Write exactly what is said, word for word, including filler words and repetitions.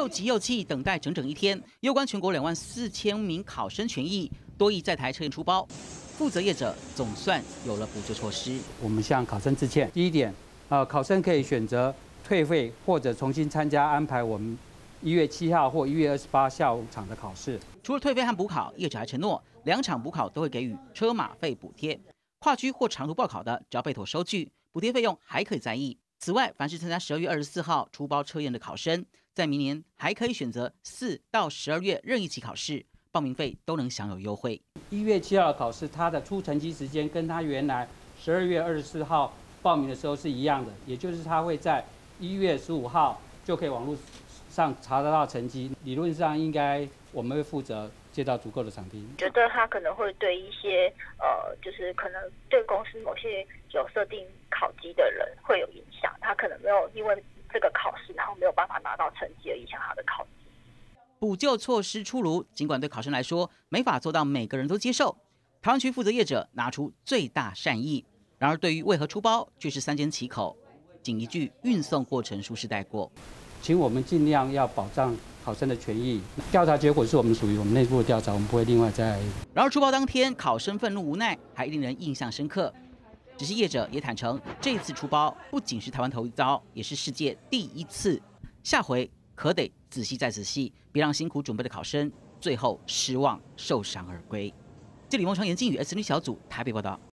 又急又气，等待整整一天。攸关全国两万四千名考生权益，多亿在台测验出包，负责业者总算有了补救措施。 我们向考生致歉。第一点，呃，考生可以选择退费或者重新参加安排我们一月七号或一月二十八下午场的考试。 除了退费和补考，业者还承诺两场补考都会给予车马费补贴。跨区或长途报考的，只要备妥收据，补贴费用还可以再议。此外，凡是参加十二月二十四号出包测验的考生，在明年还可以选择四到十二月任意期考试，报名费都能享有优惠。 一月七号的考试，它的出成绩时间跟它原来十二月二十四号报名的时候是一样的，也就是它会在一月十五号就可以网络上查得到成绩。理论上应该我们会负责借到足够的场地。 觉得它可能会对一些呃，就是可能对公司某些有设定考绩的人会有影响，他可能没有因为这个考试，然后没有办法拿到成绩而影响他的考绩。 补救措施出炉，尽管对考生来说没法做到每个人都接受，台湾区负责业者拿出最大善意，然而对于为何出包却是三缄其口，仅一句运送过程舒适带过。 请我们尽量要保障考生的权益。调查结果是我们属于我们内部的调查，我们不会另外再。 然而出包当天，考生愤怒无奈，还令人印象深刻。只是业者也坦诚，这次出包不仅是台湾头一遭，也是世界第一次。下回可得仔细再仔细，别让辛苦准备的考生最后失望受伤而归。这里孟昌言、金宇 S N 小组台北报道。